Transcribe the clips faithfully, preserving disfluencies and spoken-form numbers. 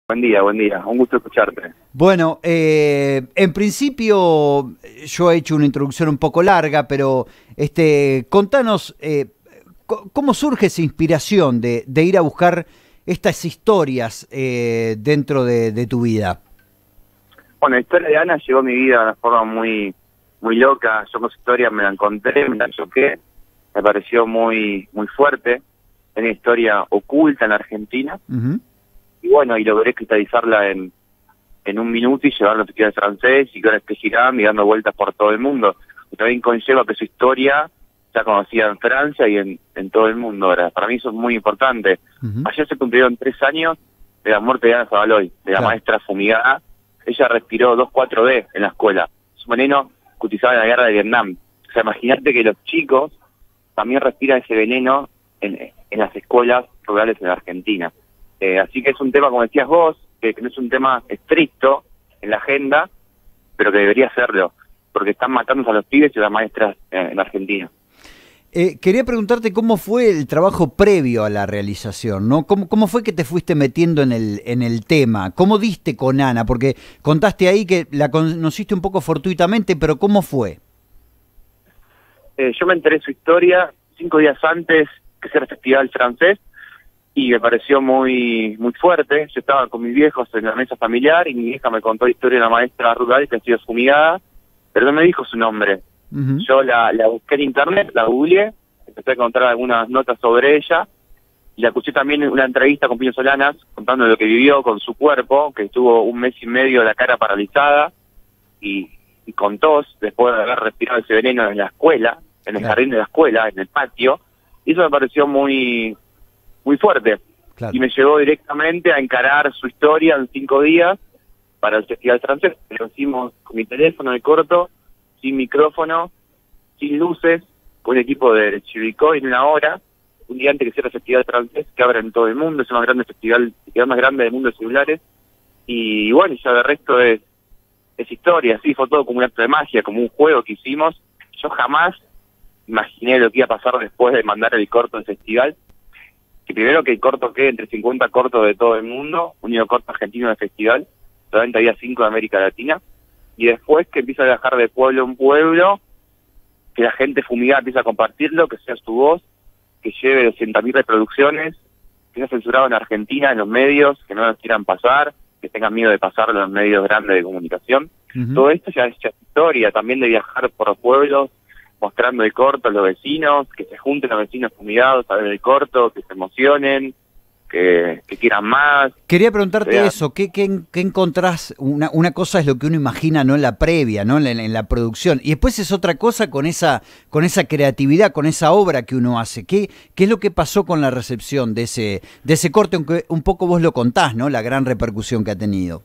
Buen día, buen día. Un gusto escucharte. Bueno, eh, en principio yo he hecho una introducción un poco larga, pero este, contanos eh, cómo surge esa inspiración de, de ir a buscar estas historias eh, dentro de, de tu vida. Bueno, la historia de Ana llegó a mi vida de una forma muy, muy loca. Yo con su historia me la encontré, me la choqué, me pareció muy, muy fuerte. Es una historia oculta en Argentina. Uh-huh. Y bueno, y logré cristalizarla en, en un minuto y llevarla a festival francés y que ahora esté girando y dando vueltas por todo el mundo. Y también conlleva que su historia ya conocida en Francia y en, en todo el mundo ahora. Para mí eso es muy importante. Uh-huh. Ayer se cumplieron tres años de la muerte de Ana Sabaloy, de la claro. maestra fumigada. Ella respiró dos cuatro D en la escuela. Su veneno que utilizaba en la guerra de Vietnam. O sea, imagínate que los chicos también respiran ese veneno en, en las escuelas rurales en la Argentina. Eh, así que es un tema, como decías vos, que, que no es un tema estricto en la agenda, pero que debería serlo, porque están matando a los pibes y a las maestras eh, en Argentina. Eh, quería preguntarte cómo fue el trabajo previo a la realización, ¿no? ¿Cómo, cómo fue que te fuiste metiendo en el, en el tema? ¿Cómo diste con Ana? Porque contaste ahí que la conociste un poco fortuitamente, pero ¿cómo fue? Eh, yo me enteré de su historia cinco días antes que sea el festival francés, y me pareció muy muy fuerte. Yo estaba con mis viejos en la mesa familiar y mi vieja me contó la historia de una maestra rural que ha sido fumigada, pero no me dijo su nombre. Uh-huh. Yo la, la busqué en internet, la googleé, empecé a encontrar algunas notas sobre ella, y la escuché también en una entrevista con Pino Solanas, contando lo que vivió con su cuerpo, que estuvo un mes y medio la cara paralizada y, y con tos, después de haber respirado ese veneno en la escuela, en el claro. jardín de la escuela, en el patio, y eso me pareció muy... muy fuerte, claro. y me llevó directamente a encarar su historia en cinco días para el festival francés. Lo hicimos con mi teléfono de corto, sin micrófono, sin luces, con un equipo de Chivicoy en una hora, un día antes que cierre el festival francés, que abre en todo el mundo, es el más grande festival, el festival más grande del mundo de celulares, y bueno, ya de resto es, es historia, así fue todo como un acto de magia, como un juego que hicimos. Yo jamás imaginé lo que iba a pasar después de mandar el corto al festival, que primero que el corto quede entre cincuenta cortos de todo el mundo, único corto argentino del festival, solamente había cinco de América Latina, y después que empieza a viajar de pueblo en pueblo, que la gente fumigada empieza a compartirlo, que sea su voz, que lleve doscientas mil reproducciones, que sea censurado en Argentina, en los medios, que no lo quieran pasar, que tengan miedo de pasarlo en los medios grandes de comunicación. Uh-huh. Todo esto ya es, ya es historia, también de viajar por los pueblos, mostrando el corto a los vecinos, que se junten los vecinos fumigados a ver el corto, que se emocionen, que, que quieran más. Quería preguntarte vean. eso, ¿qué, qué, qué encontrás? Una, una cosa es lo que uno imagina, ¿no? En la previa, ¿no? En la, en la producción, y después es otra cosa con esa, con esa creatividad, con esa obra que uno hace. ¿Qué, qué es lo que pasó con la recepción de ese, de ese corte? Aunque un poco vos lo contás, ¿no? La gran repercusión que ha tenido.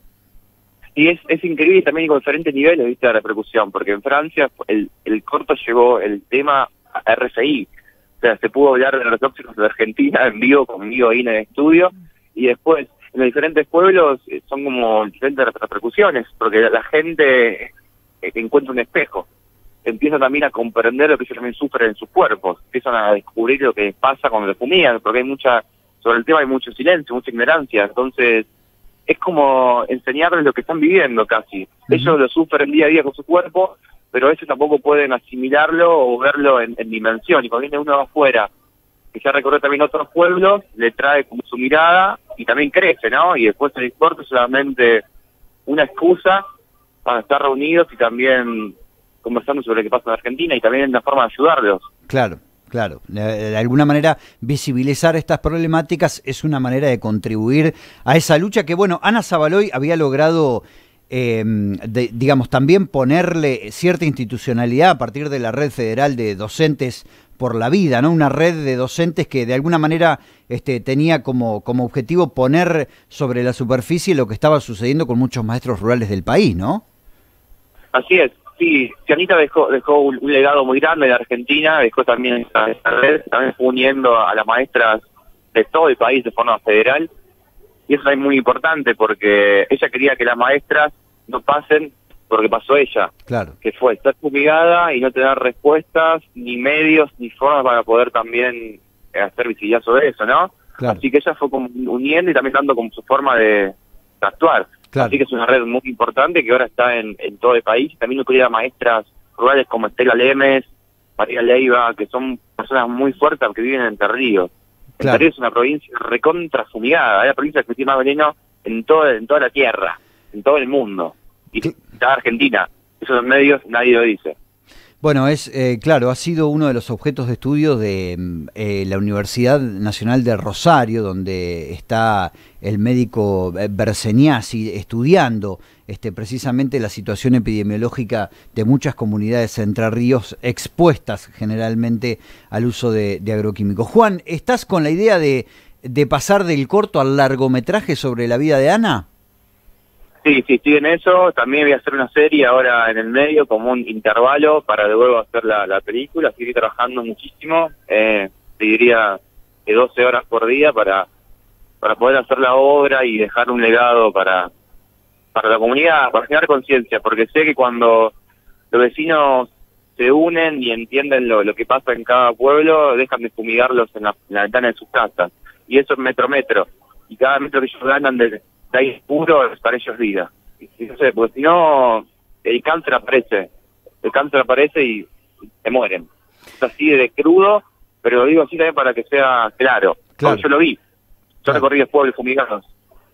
Y es, es increíble también con diferentes niveles, viste, de repercusión, porque en Francia el, el corto llevó el tema a R F I, o sea, se pudo hablar de los tóxicos de Argentina en vivo, conmigo ahí en el estudio, y después en los diferentes pueblos eh, son como diferentes repercusiones, porque la gente eh, encuentra un espejo, empieza también a comprender lo que ellos también sufren en sus cuerpos, empiezan a descubrir lo que pasa cuando lo fumigan, porque hay mucha, sobre el tema hay mucho silencio, mucha ignorancia, entonces es como enseñarles lo que están viviendo casi. Uh-huh. Ellos lo sufren día a día con su cuerpo, pero a veces tampoco pueden asimilarlo o verlo en, en dimensión. Y cuando viene uno de afuera, que ya recorre también otros pueblos, le trae como su mirada y también crece, ¿no? Y después el corto es solamente una excusa para estar reunidos y también conversando sobre lo que pasa en Argentina y también es una forma de ayudarlos. Claro. Claro, de alguna manera visibilizar estas problemáticas es una manera de contribuir a esa lucha que, bueno, Ana Sabaloy había logrado, eh, de, digamos, también ponerle cierta institucionalidad a partir de la Red Federal de Docentes por la Vida, ¿no? Una red de docentes que de alguna manera este, tenía como, como objetivo poner sobre la superficie lo que estaba sucediendo con muchos maestros rurales del país, ¿no? Así es. Sí, Anita dejó, dejó un, un legado muy grande en Argentina, dejó también esta, esta red, también fue uniendo a las maestras de todo el país de forma federal, y eso es muy importante porque ella quería que las maestras no pasen por lo que pasó ella, claro. que fue estar fumigada y no tener respuestas, ni medios, ni formas para poder también hacer visibilidad sobre eso, ¿no? Claro. Así que ella fue como uniendo y también dando como su forma de actuar. Claro. Así que es una red muy importante que ahora está en, en todo el país. También incluye a maestras rurales como Estela Lemes, María Leiva, que son personas muy fuertes que viven en Entre Ríos. Claro. Entre Ríos es una provincia recontra fumigada, es la provincia que tiene más veneno en, todo, en toda la tierra, en todo el mundo. Y ¿Qué? está Argentina. Eso en los medios nadie lo dice. Bueno, es eh, claro, ha sido uno de los objetos de estudio de eh, la Universidad Nacional de Rosario, donde está el médico Berseniasi estudiando este, precisamente la situación epidemiológica de muchas comunidades de Entre Ríos expuestas generalmente al uso de, de agroquímicos. Juan, ¿estás con la idea de, de pasar del corto al largometraje sobre la vida de Ana? Sí, sí, estoy en eso. También voy a hacer una serie ahora en el medio, como un intervalo, para luego hacer la, la película. Estoy trabajando muchísimo, eh, te diría que doce horas por día para, para poder hacer la obra y dejar un legado para, para la comunidad, para generar conciencia, porque sé que cuando los vecinos se unen y entienden lo, lo que pasa en cada pueblo, dejan de fumigarlos en la, en la ventana de sus casas. Y eso es metro metro. Y cada metro que ellos ganan de... ahí puro es para ellos vida. Y no sé, porque si no, el cáncer aparece. El cáncer aparece y, y se mueren. Es así de crudo, pero lo digo así también para que sea claro. Claro. Porque yo lo vi. Yo Claro. recorrí los pueblos fumigados.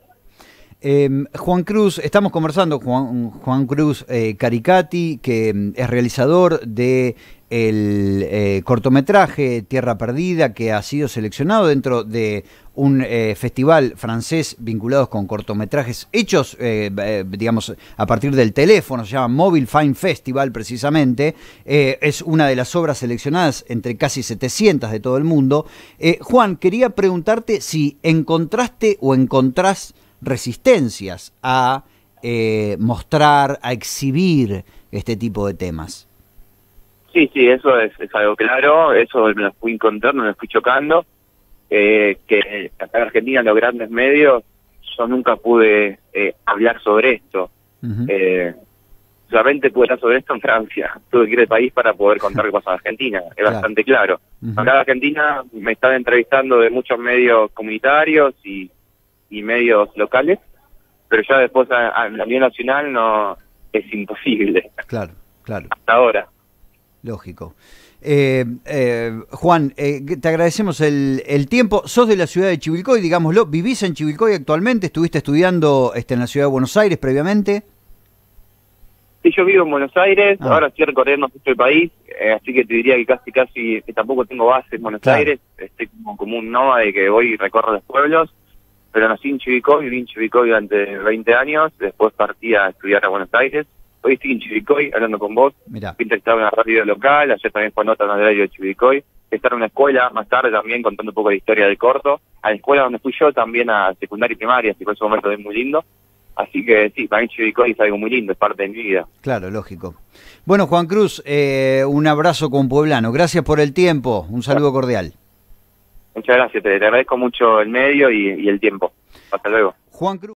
Eh, Juan Cruz, estamos conversando con Juan, Juan Cruz eh, Caricati, que es realizador de el eh, cortometraje Tierra Perdida, que ha sido seleccionado dentro de un eh, festival francés vinculados con cortometrajes hechos, eh, eh, digamos, a partir del teléfono, se llama Mobile Film Festival precisamente. Eh, es una de las obras seleccionadas entre casi setecientas de todo el mundo. Eh, Juan, quería preguntarte si encontraste o encontrás resistencias a eh, mostrar, a exhibir este tipo de temas. Sí, sí, eso es, es algo claro. Eso me lo fui encontrando, me lo fui chocando. Eh, que acá en Argentina, en los grandes medios, yo nunca pude eh, hablar sobre esto. Uh-huh. eh, solamente pude hablar sobre esto en Francia. Tuve que ir al país para poder contar qué pasa en Argentina. Es claro. Bastante claro. Uh-huh. Acá en Argentina me están entrevistando de muchos medios comunitarios y y medios locales, pero ya después a, a, a nivel nacional no es imposible. Claro, claro. Hasta ahora. Lógico. Eh, eh, Juan, eh, te agradecemos el, el tiempo. Sos de la ciudad de Chivilcoy, digámoslo. ¿Vivís en Chivilcoy actualmente? ¿Estuviste estudiando este, en la ciudad de Buenos Aires previamente? Sí, yo vivo en Buenos Aires, ah. ahora estoy recorriendo mucho el país, eh, así que te diría que casi casi que tampoco tengo base en Buenos claro. Aires. Estoy como, como un nómade que voy y recorro los pueblos. Pero nací en Chivilcoy, viví en Chivilcoy durante veinte años, después partí a estudiar a Buenos Aires. Hoy estoy en Chivilcoy hablando con vos. Mirá. Fui entrevistado en una radio local, ayer también fue nota en el radio de Chivilcoy. Estar en una escuela más tarde también contando un poco de historia del corto. A la escuela donde fui yo también a secundaria y primaria, así que en ese momento es muy lindo. Así que sí, para mí Chivilcoy es algo muy lindo, es parte de mi vida. Claro, lógico. Bueno, Juan Cruz, eh, un abrazo con pueblano. Gracias por el tiempo, un saludo cordial. Muchas gracias, te, te agradezco mucho el medio y, y el tiempo. Hasta luego. Juan Cruz.